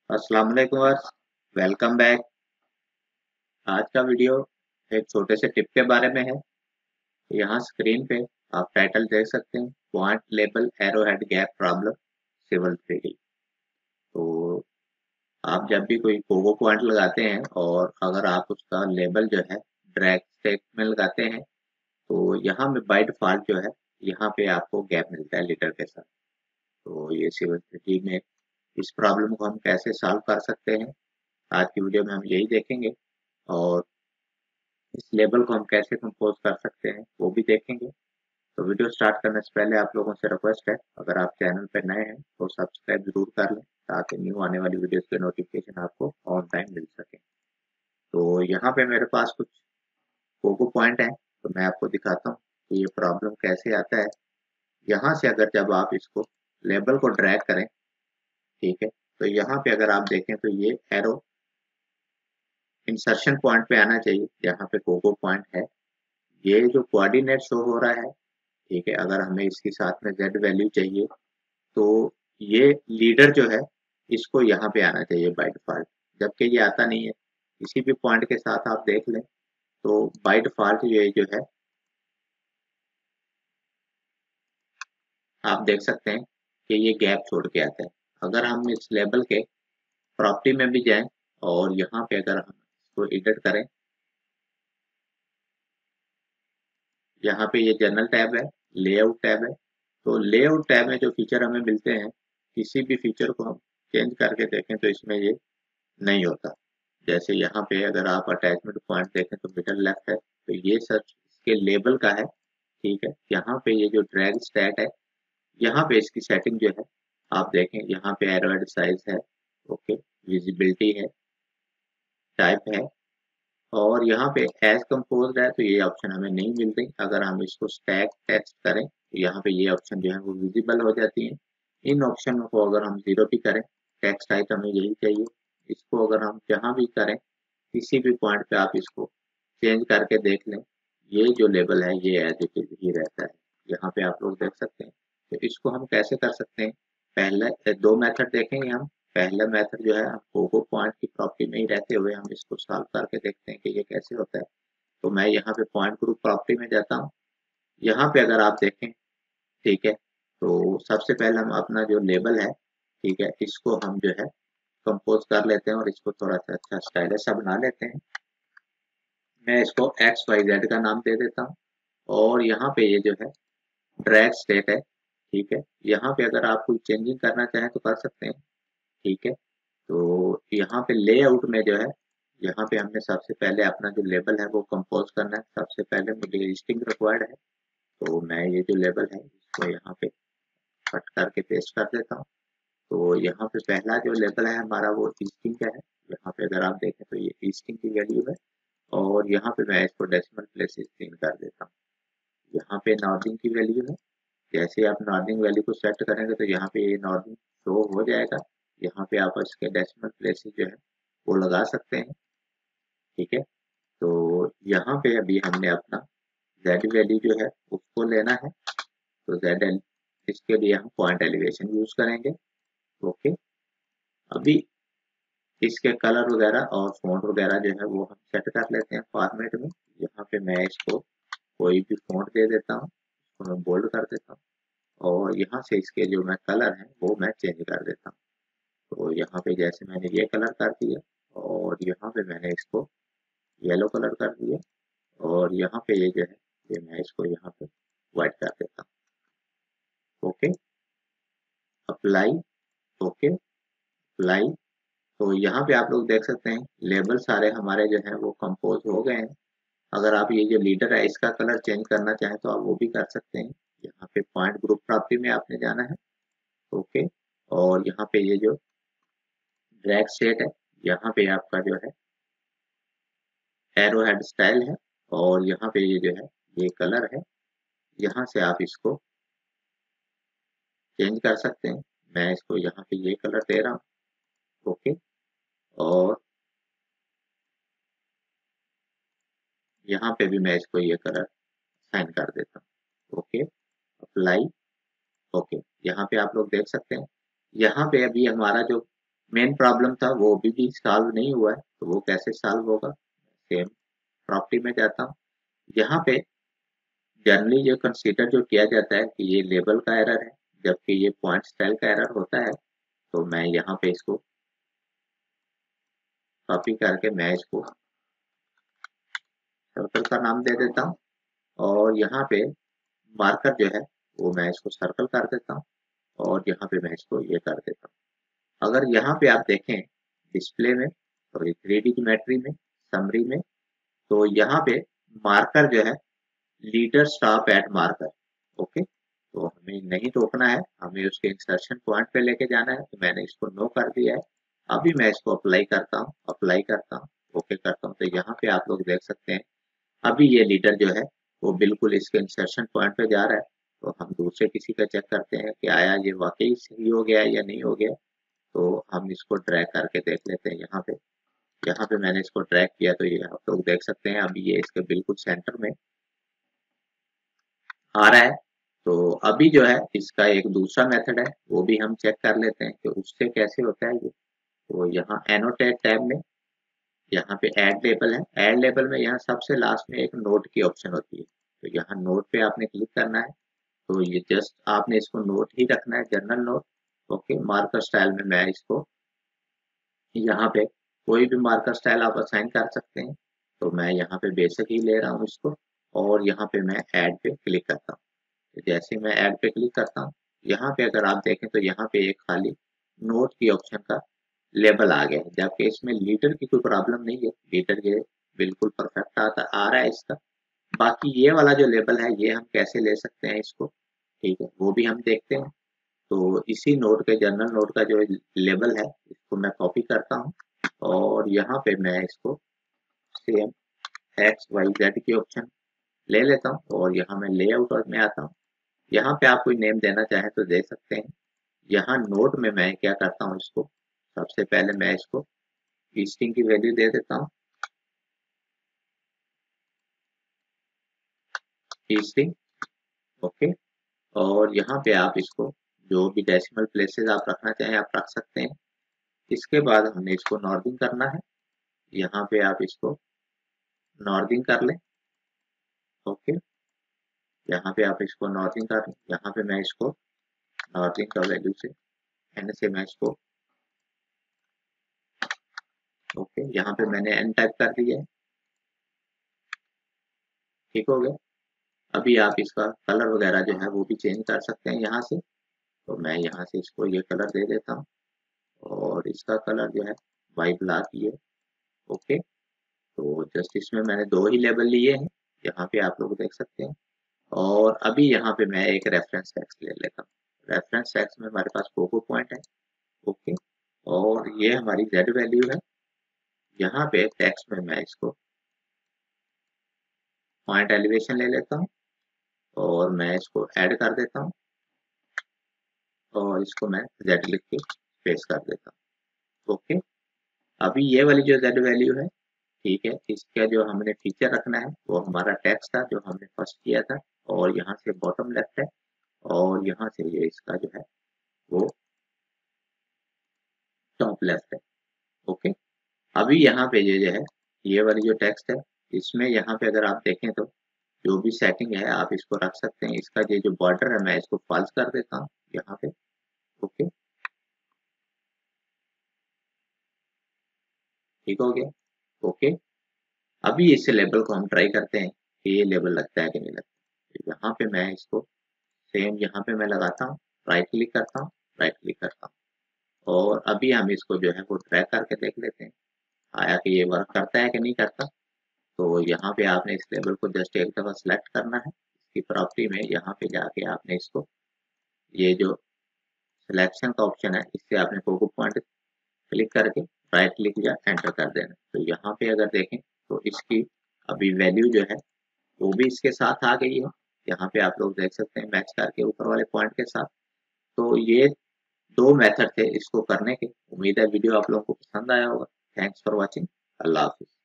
अस्सलाम वालेकुम verse, welcome back. आज का वीडियो एक छोटे से टिप के बारे में है। यहाँ स्क्रीन पे आप टाइटल देख सकते हैं, point label arrow head gap problem civil 3D। तो आप जब भी कोई पोगो पॉइंट लगाते हैं और अगर आप उसका लेबल जो है ड्रैग स्टेक में लगाते हैं तो यहाँ में बाय डिफॉल्ट जो है यहाँ पे आपको गैप मिलता है लीटर के साथ। तो ये सिविल 3D में इस प्रॉब्लम को हम कैसे सॉल्व कर सकते हैं, आज की वीडियो में हम यही देखेंगे। और इस लेबल को हम कैसे कंपोज कर सकते हैं वो भी देखेंगे। तो वीडियो स्टार्ट करने से पहले आप लोगों से रिक्वेस्ट है, अगर आप चैनल पर नए हैं तो सब्सक्राइब जरूर कर लें ताकि न्यू आने वाली वीडियोस के नोटिफिकेशन आपको ऑन टाइम मिल सके। तो यहाँ पे मेरे पास कुछ फोकल पॉइंट है, तो मैं आपको दिखाता हूँ कि ये प्रॉब्लम कैसे आता है। यहाँ से अगर जब आप इसको लेबल को ड्रैग करें, ठीक है, तो यहाँ पे अगर आप देखें तो ये एरो इंसर्शन पॉइंट पे आना चाहिए जहाँ पे कोको पॉइंट है। ये जो कोऑर्डिनेट शो हो रहा है, ठीक है, अगर हमें इसके साथ में z वैल्यू चाहिए तो ये लीडर जो है इसको यहाँ पे आना चाहिए बाय डिफॉल्ट, जबकि ये आता नहीं है। किसी भी पॉइंट के साथ आप देख लें तो बाय डिफॉल्ट ये जो है आप देख सकते हैं कि ये गैप छोड़ के आता है। अगर हम इस लेबल के प्रॉपर्टी में भी जाएं और यहाँ पे अगर हम इसको एडिट करें, यहाँ पे ये जनरल टैब है, लेआउट टैब है। तो लेआउट टैब में जो फीचर हमें मिलते हैं, किसी भी फीचर को हम चेंज करके देखें तो इसमें ये नहीं होता। जैसे यहाँ पे अगर आप अटैचमेंट पॉइंट देखें तो मिडल लेफ्ट है, तो ये सब इसके लेबल का है। ठीक है, यहाँ पे ये जो ड्रैग स्टैट है, यहाँ पे इसकी सेटिंग जो है आप देखें, यहाँ पे एरोहेड साइज है, ओके, विजिबिलिटी है, टाइप है, और यहाँ पे एज कंपोज्ड है तो ये ऑप्शन हमें नहीं मिल रही। अगर हम इसको स्टैक टेक्स्ट करें तो यहाँ पे ये ऑप्शन जो है वो विजिबल हो जाती है। इन ऑप्शन को अगर हम जीरो भी करें, टेक्स्ट टाइप हमें यही चाहिए, इसको अगर हम जहाँ भी करें किसी भी पॉइंट पे आप इसको चेंज करके देख लें, ये जो लेबल है ये एज इट इज ही रहता है। यहाँ पे आप लोग देख सकते हैं। तो इसको हम कैसे कर सकते हैं, पहले दो मेथड देखेंगे हम। पहला मेथड जो है हम कोको पॉइंट की प्रॉपर्टी में ही रहते हुए हम इसको सॉल्व करके देखते हैं कि ये कैसे होता है। तो मैं यहाँ पे पॉइंट ग्रुप प्रॉपर्टी में जाता हूँ। यहाँ पे अगर आप देखें, ठीक है, तो सबसे पहले हम अपना जो लेबल है, ठीक है, इसको हम जो है कंपोज कर लेते हैं और इसको थोड़ा सा अच्छा स्टाइलिश सा बना लेते हैं। मैं इसको एक्स वाई जेड का नाम दे देता हूँ। और यहाँ पे ये जो है ड्रैग स्टेट है, ठीक है, यहाँ पे अगर आप कोई चेंजिंग करना चाहें तो कर सकते हैं। ठीक है, तो यहाँ पे लेआउट में जो है, यहाँ पे हमने सबसे पहले अपना जो लेबल है वो कंपोज करना है। सबसे पहले मुझे स्ट्रिंग रिक्वायर्ड है, तो मैं ये जो लेबल है इसको यहाँ पे कट करके पेस्ट कर देता हूँ। तो यहाँ पे पहला जो लेबल है हमारा वो स्ट्रिंग का है। यहाँ पे अगर आप देखें तो ये स्ट्रिंग की वैल्यू है, और यहाँ पे मैं इसको डेसिमल प्लेस चेंज कर देता हूँ। यहाँ पे नॉर्डिंग की वैल्यू है, जैसे आप नॉर्डिंग वैल्यू को सेट करेंगे तो यहाँ पे ये नॉर्डिंग शो हो जाएगा। यहाँ पे आप इसके डेसिमल प्लेसेस जो है वो लगा सकते हैं। ठीक है, तो यहाँ पे अभी हमने अपना z वैल्यू जो है उसको लेना है। तो z इसके लिए हम पॉइंट एलिवेशन यूज करेंगे। ओके, अभी इसके कलर वगैरह और फॉन्ट वगैरह जो है वो हम सेट कर लेते हैं फॉर्मेट में। यहाँ पे मैं इसको कोई भी फॉन्ट दे देता हूँ, इसको मैं बोल्ड कर देता हूँ, और यहाँ से इसके जो मैं कलर है वो मैं चेंज कर देता हूँ। तो यहाँ पे जैसे मैंने ये कलर कर दिया, और यहाँ पे मैंने इसको येलो कलर कर दिया, और यहाँ पे ये जो है ये मैं इसको यहाँ पे व्हाइट कर देता हूँ। Okay, apply, okay, apply. तो यहाँ पे आप लोग देख सकते हैं लेबल सारे हमारे जो है वो कंपोज हो गए हैं। अगर आप ये जो लीडर है इसका कलर चेंज करना चाहें तो आप वो भी कर सकते हैं। यहाँ पे पॉइंट ग्रुप प्रॉपर्टी में आपने जाना है, ओके, और यहाँ पे ये जो ड्रैग स्टेट है, यहाँ पे आपका जो है एरो हेड स्टाइल है, और यहाँ पे ये जो है ये कलर है। यहाँ से आप इसको चेंज कर सकते हैं। मैं इसको यहाँ पे ये कलर दे रहा हूँ, ओके, और यहाँ पे भी मैं इसको ये कलर साइन कर देता हूँ। Okay, apply, okay. यहाँ पे आप लोग देख सकते हैं, यहाँ पे अभी हमारा जो मेन प्रॉब्लम था वो अभी भी सॉल्व नहीं हुआ है, तो वो कैसे सॉल्व होगा। सेम प्रॉपर्टी में जाता हूँ। यहाँ पे जनरली जो कंसीडर जो किया जाता है कि ये लेबल का एरर है, जबकि ये पॉइंट स्टाइल का एरर होता है। तो मैं यहाँ पे इसको कॉपी करके मैं इसको सर्कल का नाम दे देता हूँ, और यहाँ पे मार्कर जो है वो मैं इसको सर्कल कर देता हूँ, और यहाँ पे मैं इसको ये कर देता हूँ। अगर यहाँ पे आप देखें डिस्प्ले में और 3D ज्योमेट्री में, समरी में, तो यहाँ पे मार्कर जो है leader stop at marker. Okay, तो हमें नहीं रोकना है, हमें उसके इंसर्शन पॉइंट पे लेके जाना है। तो मैंने इसको नो कर दिया है। अभी मैं इसको अप्लाई करता हूँ, अप्लाई करता हूँ, ओके करता हूँ। तो यहाँ पे आप लोग देख सकते हैं अभी ये लीडर जो है वो बिल्कुल इसके इंसर्शन पॉइंट पे जा रहा है। तो हम दूसरे किसी का चेक करते हैं कि आया ये वाकई सही हो गया या नहीं हो गया। तो हम इसको ड्रैग करके देख लेते हैं। यहाँ पे मैंने इसको ड्रैग किया, तो ये आप लोग देख सकते हैं अभी ये इसके बिल्कुल सेंटर में आ रहा है। तो अभी जो है इसका एक दूसरा मेथड है, वो भी हम चेक कर लेते हैं कि उससे कैसे होता है ये। तो यहाँ एनोटेट टैब में यहाँ पे ऐड लेबल है। ऐड लेबल में यहाँ सबसे लास्ट में एक नोट की ऑप्शन होती है। तो यहाँ नोट पे आपने क्लिक करना है। तो ये जस्ट आपने इसको नोट ही रखना है, general note. Okay, marker style में मैं इसको यहाँ पे कोई भी मार्कर स्टाइल आप असाइन कर सकते हैं। तो मैं यहाँ पे बेसिक ही ले रहा हूँ इसको, और यहाँ पे मैं ऐड पे क्लिक करता हूँ। तो जैसे मैं ऐड पे क्लिक करता हूँ, यहाँ पे अगर आप देखें तो यहाँ पे एक खाली नोट की ऑप्शन का लेबल आ गया है, जबकि इसमें लीटर की कोई प्रॉब्लम नहीं है। लीटर ये बिल्कुल परफेक्ट आ रहा है इसका। बाकी ये वाला जो लेबल है ये हम कैसे ले सकते हैं इसको, ठीक है, वो भी हम देखते हैं। तो इसी नोट के जनरल नोट का जो लेबल है इसको मैं कॉपी करता हूँ, और यहाँ पे मैं इसको सेम एक्स वाई जेड की ऑप्शन ले लेता हूँ, और यहाँ मैं लेआउट में आता हूँ। यहाँ पे आप कोई नेम देना चाहें तो दे सकते हैं। यहाँ नोट में मैं क्या करता हूँ, इसको सबसे पहले मैं इसको स्ट्रिंग की वैल्यू दे देता हूँ, स्ट्रिंग। ओके, और यहाँ पे आप इसको जो भी डेसिमल प्लेसेस आप रखना चाहें आप रख सकते हैं। इसके बाद हमने इसको नॉर्थिंग करना है। यहाँ पे आप इसको नॉर्थिंग कर लें। ओके, यहाँ पे आप इसको नॉर्थिंग कर लें। यहाँ पे मैं इसको नॉर्थिंग का वैल्यू से एन से मैं इसको, ओके, यहाँ पे मैंने एन टाइप कर दिया है। ठीक हो गया। अभी आप इसका कलर वगैरह जो है वो भी चेंज कर सकते हैं यहाँ से। तो मैं यहाँ से इसको ये कलर दे देता हूँ, और इसका कलर जो है वाइट ब्लैक ये। ओके, तो जस्ट इसमें मैंने दो ही लेबल लिए हैं, यहाँ पे आप लोग देख सकते हैं। और अभी यहाँ पे मैं एक रेफरेंस टेक्स्ट ले लेता हूँ। रेफरेंस टेक्स्ट में हमारे पास फोको पॉइंट है। ओके, और ये हमारी जेड वैल्यू है। यहाँ पे टेक्स्ट में मैं इसको पॉइंट एलिवेशन ले लेता हूँ, और मैं इसको ऐड कर देता हूँ, और इसको मैं जेड लिख के पेस्ट कर देता हूँ। ओके, अभी ये वाली जो जेड वैल्यू है, ठीक है, इसका जो हमने फीचर रखना है वो हमारा टेक्स्ट था जो हमने फर्स्ट किया था, और यहाँ से बॉटम लेफ्ट है, और यहाँ से ये इसका जो है वो टॉप लेफ्ट है। ओके, अभी यहाँ पे ये जो है ये वाली जो टेक्स्ट है, इसमें यहाँ पे अगर आप देखें तो जो भी सेटिंग है आप इसको रख सकते हैं। इसका ये जो बॉर्डर है मैं इसको फॉल्स कर देता हूँ यहाँ पे। ओके, ठीक हो गया। ओके, अभी इस लेबल को हम ट्राई करते हैं कि ये लेबल लगता है कि नहीं लगता। तो यहाँ पे मैं इसको सेम यहाँ पे मैं लगाता हूँ, राइट क्लिक करता हूँ, राइट क्लिक करता हूँ, और अभी हम इसको जो है वो ट्रैक करके देख लेते हैं आया कि ये वर्क करता है कि नहीं करता। तो यहाँ पे आपने इस लेबल को जस्ट एक दफा सिलेक्ट करना है। इसकी प्रॉपर्टी में यहाँ पे जाके आपने इसको ये जो सिलेक्शन का ऑप्शन है इससे आपने फोकस पॉइंट क्लिक करके राइट क्लिक या एंटर कर देना। तो यहाँ पे अगर देखें तो इसकी अभी वैल्यू जो है वो भी इसके साथ आ गई है। यहाँ पे आप लोग देख सकते हैं मैच करके ऊपर वाले पॉइंट के साथ। तो ये दो मेथड थे इसको करने के। उम्मीद है वीडियो आप लोगों को पसंद आया होगा। Thanks for watching. अल्लाह हाफिज।